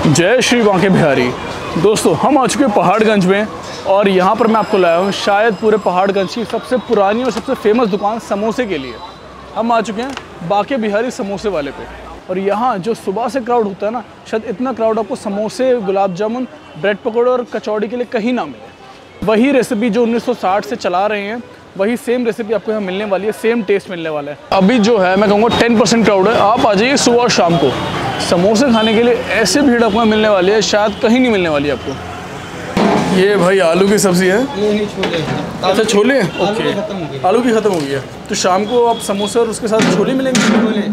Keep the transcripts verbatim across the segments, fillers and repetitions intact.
जय श्री बांके बिहारी। दोस्तों हम आ चुके हैं पहाड़गंज में और यहाँ पर मैं आपको लाया हूँ शायद पूरे पहाड़गंज की सबसे पुरानी और सबसे फेमस दुकान समोसे के लिए। हम आ चुके हैं बांके बिहारी समोसे वाले पे और यहाँ जो सुबह से क्राउड होता है ना, शायद इतना क्राउड आपको समोसे, गुलाब जामुन, ब्रेड पकौड़े और कचौड़ी के लिए कहीं ना मिले। वही रेसिपी जो उन्नीस सौ साठ से चला रहे हैं, वही सेम रेसिपी आपको यहाँ मिलने वाली है, सेम टेस्ट मिलने वाला है। अभी जो है मैं कहूँगा टेन परसेंट क्राउड है। आप आ जाइए सुबह और शाम को समोसे खाने के लिए। ऐसे भीड़ आपको मिलने वाली है, शायद कहीं नहीं मिलने वाली है आपको। ये भाई आलू की सब्ज़ी है। ये नहीं छोले। अच्छा छोले, ओके। आलू की ख़त्म हो गई है तो शाम को आप समोसे और उसके साथ छोले मिलेंगे। छोले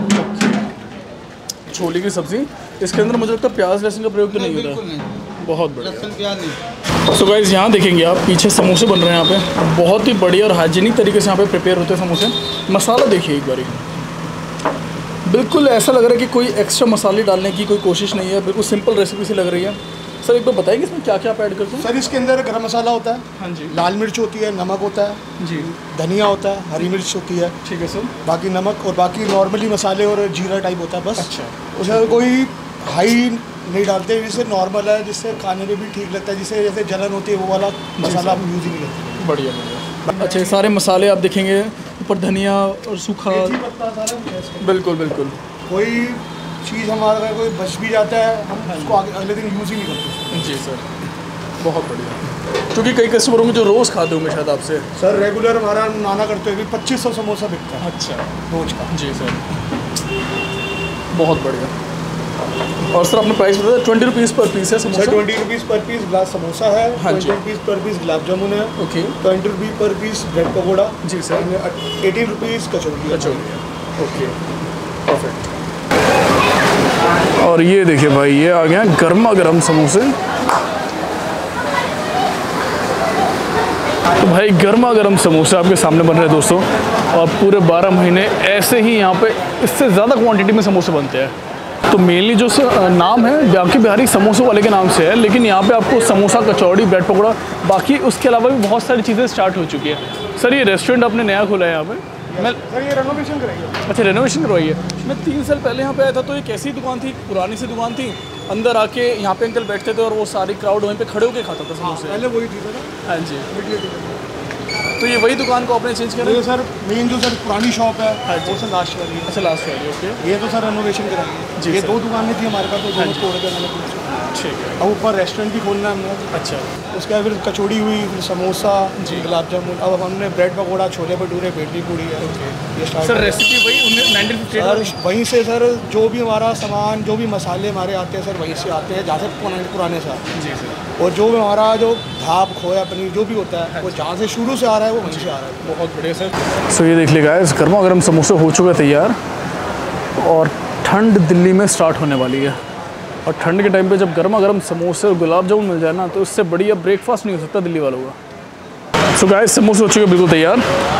छोले की सब्ज़ी, इसके अंदर मुझे लगता है प्याज लहसुन का प्रयोग तो नहीं होता। बहुत बढ़िया। सो गाइस यहाँ देखेंगे आप, पीछे समोसे बन रहे हैं यहाँ पे। बहुत ही बढ़िया और हाइजीनिक तरीके से यहाँ पे प्रिपेयर होते हैं समोसे। मसाला देखिए एक बारी, बिल्कुल ऐसा लग रहा है कि कोई एक्स्ट्रा मसाले डालने की कोई कोशिश नहीं है, बिल्कुल सिंपल रेसिपी सी लग रही है। सर एक बार बताएंगे इसमें क्या क्या आप ऐड करते हैं? सर इसके अंदर गरम मसाला होता है, हाँ जी, लाल मिर्च होती है, नमक होता है जी, धनिया होता है, हरी मिर्च होती है, ठीक है सर, बाकी नमक और बाकी नॉर्मली मसाले और जीरा टाइप होता है बस। अच्छा, उसमें कोई हाई नहीं डालते, जिससे नॉर्मल है, जिससे खाने में भी ठीक लगता है, जिससे जैसे जलन होती है वो वाला मसाला हम यूज़ ही नहीं करते। बढ़िया बढ़िया। अच्छा, सारे मसाले आप देखेंगे, ऊपर धनिया और सूखा, बिल्कुल बिल्कुल। कोई चीज़ हमारा अगर कोई बच भी जाता है हम उसको आगे अगले दिन यूज़ ही नहीं करते। जी सर, बहुत बढ़िया। क्योंकि कई कस्टमर होंगे जो रोज़ खाते होंगे शायद आपसे। सर रेगुलर हमारा नाना करते हुए पच्चीस सौ समोसा बिकता है। अच्छा, रोज का। जी सर, बहुत बढ़िया। और सर आपने प्राइस बताया ट्वेंटी रुपीज़ पर पीस है samosa? Sir twenty rupees per piece glass samosa है, हाँ twenty rupees per piece gulab jamun है, okay, twenty rupees per piece bread pakora, जी sir, eighteen rupees kachori. Kachori, okay, perfect. और ये देखिए भाई, ये आ गया गर्मा गर्म समोसे। तो भाई गर्मा गर्म समोसे आपके सामने बन रहे हैं दोस्तों, और पूरे बारह महीने ऐसे ही यहाँ पे इससे ज़्यादा क्वांटिटी में समोसे बनते हैं। तो मेनली जो नाम है बांके बिहारी समोसे वाले के नाम से है, लेकिन यहाँ पे आपको समोसा, कचौड़ी, ब्रेड पकौड़ा, बाकी उसके अलावा भी बहुत सारी चीज़ें स्टार्ट हो चुकी है। सर ये रेस्टोरेंट आपने नया खोला है यहाँ पे? मैं सर ये रेनोवेशन कराई है। अच्छा, रेनोवेशन करवाई है। मैं तीन साल पहले यहाँ पे आया था तो ये कैसी दुकान थी? पुरानी सी दुकान थी, अंदर आके यहाँ पे अंकल बैठते थे और वो सारी क्राउड वहीं पे खड़े होकर खाता था समोसे। पहले वही थी सर। हाँ जी, तो ये वही दुकान को आपने चेंज किया? सर मेन जो सर पुरानी शॉप है, हाँ वो सर लास्ट वाली है। अच्छा, लास्ट वाली, ओके। ये तो सर रेनोवेशन कराई है जी ये सर। दो दुकानें थी हमारे पास, तो दोनों तोड़ के मैंने पूछा। ठीक है। अब ऊपर रेस्टोरेंट भी खोलना है हमने। अच्छा, उसके बाद फिर कचौड़ी हुई, फिर समोसा, जी, गुलाब जामुन, अब हमने ब्रेड पकौड़ा, छोले भटूरे, बेटली पूड़ी है। ये स्टार्ट सर रेसिपी वही नाइनटीन फिफ्टी एट? सर वहीं से सर जो भी हमारा सामान, जो भी मसाले हमारे आते हैं सर वहीं से आते हैं, जहाँ से पुराने पुराने साल। जी सर। और जो भी हमारा जो धाप, खोया, पनीर जो भी होता है वो जहाँ से शुरू से आ रहा है वो वहीं से आ रहा है। बहुत बढ़िया सर। सो ये देख लीजिएगा, इस गर्मा गर्म समोसे हो चुका तैयार और ठंड दिल्ली में स्टार्ट होने वाली है। और ठंड के टाइम पे जब गर्मा गर्म समोसे और गुलाब जामुन मिल जाए ना, तो इससे बढ़िया ब्रेकफास्ट नहीं हो सकता दिल्ली वालों का। सो गाइस समोसे हो चुके बिल्कुल तैयार,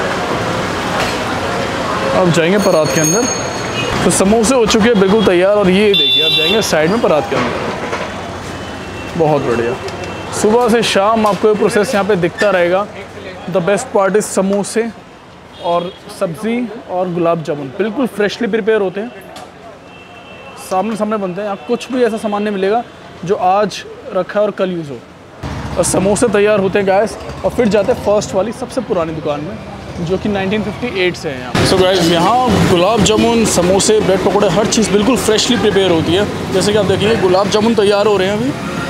अब जाएंगे परात के अंदर। तो समोसे हो चुके हैं बिल्कुल तैयार और ये देखिए अब जाएंगे साइड में परात के अंदर। बहुत बढ़िया। सुबह से शाम आपको ये प्रोसेस यहाँ पे दिखता रहेगा। द बेस्ट पार्ट इज समोसे और सब्ज़ी और गुलाब जामुन बिल्कुल फ्रेशली प्रिपेयर होते हैं, सामने सामने बनते हैं। यहाँ कुछ भी ऐसा सामान नहीं मिलेगा जो आज रखा है और कल यूज़ हो। और समोसे तैयार होते हैं गैस, और फिर जाते हैं फर्स्ट वाली सबसे पुरानी दुकान में, जो कि नाइनटीन फिफ्टी एट से है यहाँ। सो गाइस यहाँ गुलाब जामुन, समोसे, ब्रेड पकौड़े, हर चीज़ बिल्कुल फ्रेशली प्रिपेयर होती है। जैसे कि आप देखेंगे गुलाब जामुन तैयार हो रहे हैं अभी।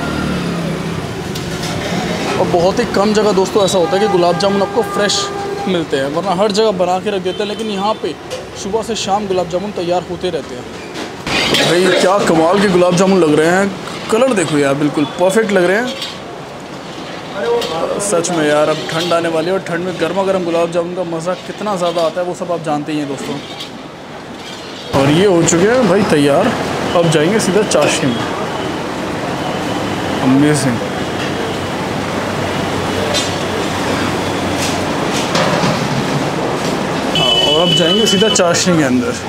और बहुत ही कम जगह दोस्तों ऐसा होता है कि गुलाब जामुन आपको फ्रेश मिलते हैं, वरना हर जगह बना के रख देते हैं। लेकिन यहाँ पे सुबह से शाम गुलाब जामुन तैयार होते रहते हैं। भाई क्या कमाल के गुलाब जामुन लग रहे हैं, कलर देखो यार, बिल्कुल परफेक्ट लग रहे हैं सच में यार। अब ठंड आने वाली है और ठंड में गर्मा गर्म गुलाब जामुन का मज़ा कितना ज़्यादा आता है वो सब आप जानते ही हैं दोस्तों। और ये हो चुके हैं भाई तैयार, अब जाएंगे सीधा चाशनी में। अमेजिंग। हाँ, और अब जाएंगे सीधा चाशनी के अंदर।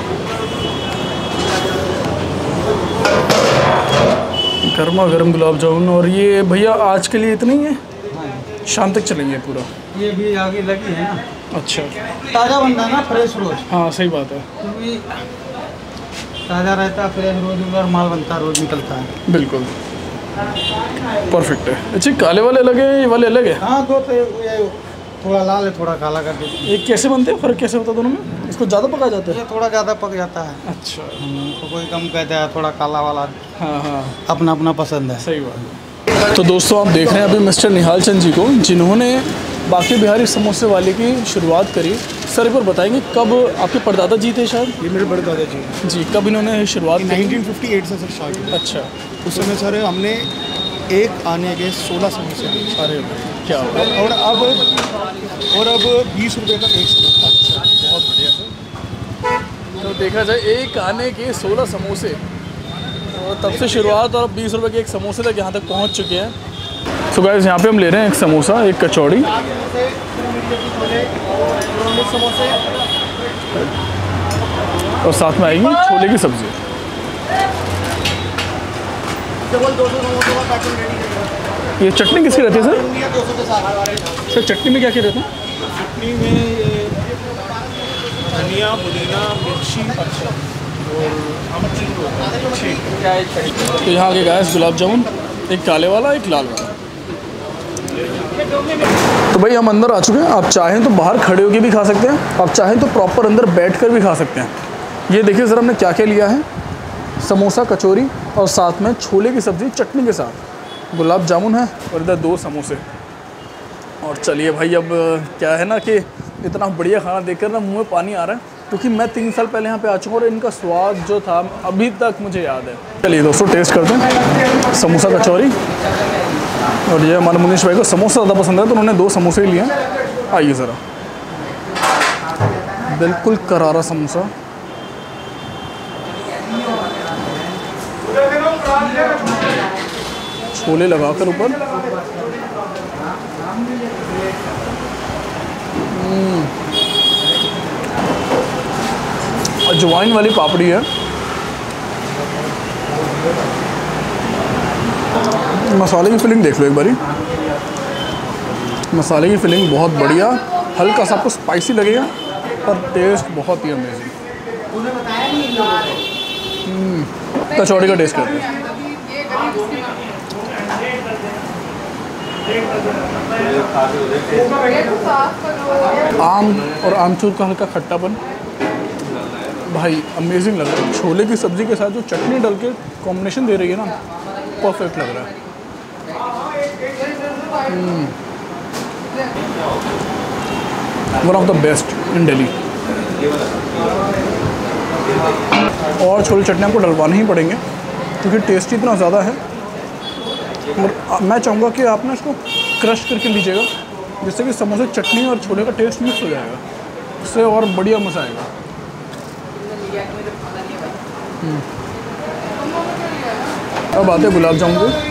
गर्मा गर्म गुलाब जामुन। और ये भैया आज के लिए इतना ही है? हाँ, शाम तक चलेंगे पूरा? ये भी आगे लगी है ना। अच्छा, ताज़ा बनता है ना, फ्रेश रोज। हाँ सही बात है। क्योंकि ताज़ा रहता है, फ्रेश रोज उधर माल बनता है, रोज निकलता है। बिल्कुल परफेक्ट है। अच्छा काले वाले अलग है, ये वाले अलग है? हाँ दो तो ये थोड़ा लाल है, थोड़ा काला कर देते हैं। ये कैसे बनते हैं, फ़र्क कैसे होता है दोनों में? इसको ज़्यादा पका जाता है? ये थोड़ा ज़्यादा पक जाता है। अच्छा तो कोई कम कहता है, थोड़ा काला वाला हाँ हाँ अपना अपना पसंद है। सही बात। तो दोस्तों आप देख रहे हैं अभी मिस्टर निहाल चंद जी को, जिन्होंने बाकी बिहारी समोसे वाले की शुरुआत करी। सर एक बार बताएंगे कब आपके परदादा जी थे शायद? ये मेरे बड़े दादा जी जी कब इन्होंने शुरुआत की? नाइनटीन फिफ्टी एट से सर स्टार्ट हुआ। अच्छा उस समय सर हमने एक आने के सोलह समोसे दिए। अरे क्या हुआ? और अब और अब बीस रुपये का एक समोसा। अच्छा बहुत बढ़िया सर। तो देखा जाए एक आने के सोलह समोसे और तब से शुरुआत, और बीस रुपए के एक समोसे तक यहाँ तक पहुँच चुके हैं। तो गाइस यहाँ पे हम ले रहे हैं एक समोसा, एक कचौड़ी और साथ में आएगी छोले की सब्ज़ी। ये चटनी किसकी रहती है सर? सर चटनी में क्या क्या रहता है? चटनी में धनिया, पुदीना, मिर्ची और तो यहाँ के गाइस गुलाब जामुन, एक काले वाला एक लाल वाला। तो भाई हम अंदर आ चुके हैं। आप चाहें तो बाहर खड़े होकर भी खा सकते हैं, आप चाहें तो प्रॉपर अंदर बैठकर भी खा सकते हैं। ये देखिए ज़रा हमने क्या क्या लिया है, समोसा, कचौरी और साथ में छोले की सब्ज़ी चटनी के साथ, गुलाब जामुन है और इधर दो समोसे। और चलिए भाई अब क्या है ना कि इतना बढ़िया खाना देखकर ना मुंह में पानी आ रहा है, क्योंकि मैं तीन साल पहले यहाँ पे आ चुका हूँ और इनका स्वाद जो था अभी तक मुझे याद है। चलिए दोस्तों टेस्ट करते हैं समोसा कचौरी। और ये हमारे मुनीश भाई को समोसा ज़्यादा पसंद है तो उन्होंने दो समोसे ही लिए हैं। आइए ज़रा, बिल्कुल करारा समोसा, छोले लगाकर ऊपर, अजवाइन वाली पापड़ी है, मसाले की फिलिंग देख लो एक बारी। मसाले की फिलिंग बहुत बढ़िया, हल्का सा आपको स्पाइसी लगेगा पर टेस्ट बहुत ही अमेजिंग। कचौड़ी का टेस्ट करते हैं। आम और आमचूर का हल्का खट्टापन, भाई अमेजिंग लग रहा है। छोले की सब्ज़ी के साथ जो चटनी डाल के कॉम्बिनेशन दे रही है ना, परफेक्ट लग रहा है। One of the best in Delhi. और छोले चटनी आपको डलवाने ही पड़ेंगे क्योंकि टेस्ट इतना ज़्यादा है। और मैं चाहूँगा कि आप ना इसको क्रश करके लीजिएगा, जिससे कि समोसे, चटनी और छोले का टेस्ट मिक्स हो जाएगा, इससे और बढ़िया मज़ा आएगा। अब आते हैं गुलाब जामुन पे।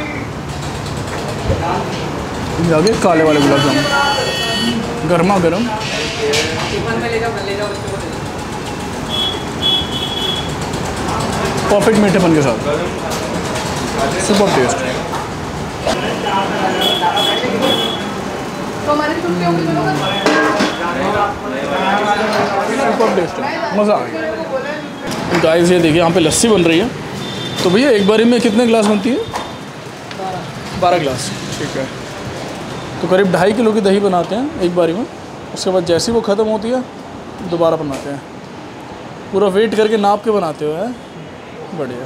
आगे काले वाले गुलाब जामुन गर्मा गर्म, परफेक्ट मीठेपन के साथ, सुपर टेस्ट। सुपर टेस्ट है, मज़ा आ गया। गाइस ये देखिए यहाँ पे लस्सी बन रही है। तो भैया एक बारी में कितने गिलास बनती है? बारह गिलास, ठीक है। तो करीब ढाई किलो की दही बनाते हैं एक बारी में। उसके बाद जैसे ही वो ख़त्म होती है दोबारा बनाते हैं, पूरा वेट करके नाप के बनाते हुए हैं, बढ़िया।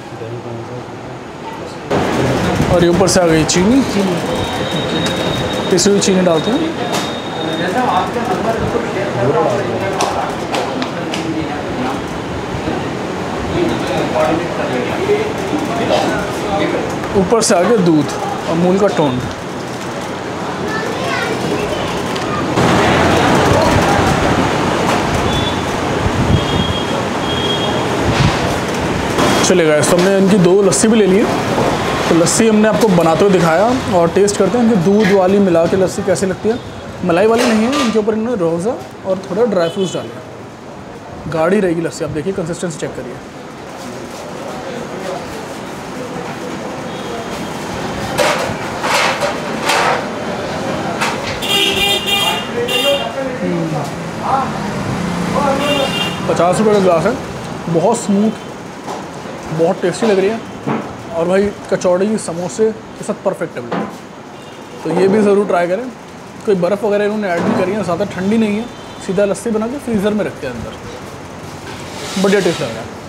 और ये ऊपर से आ गई चीनी, पिसी हुई चीनी डालते हैं। ऊपर से आ गया दूध, अमूल का टोंड। चलेगा। तो हमने इनकी दो लस्सी भी ले ली है, तो लस्सी हमने आपको बनाते हुए दिखाया और टेस्ट करते हैं इनकी दूध वाली मिला के लस्सी कैसी लगती है। मलाई वाली नहीं है, इनके ऊपर इन्होंने रोज़ा और थोड़ा ड्राई फ्रूट्स डाले। गाढ़ी रहेगी लस्सी, आप देखिए कंसिस्टेंसी चेक करिए। पचास रुपये का ग्लास है, बहुत स्मूथ बहुत टेस्टी लग रही है और भाई कचौड़ी समोसे के साथ परफेक्ट है बिल्कुल। तो ये भी ज़रूर ट्राई करें। कोई बर्फ़ वगैरह इन्होंने ऐड नहीं करी है, ज़्यादा ठंडी नहीं है, सीधा लस्सी बना के फ्रीज़र में रखते हैं अंदर। बढ़िया टेस्ट लग रहा है।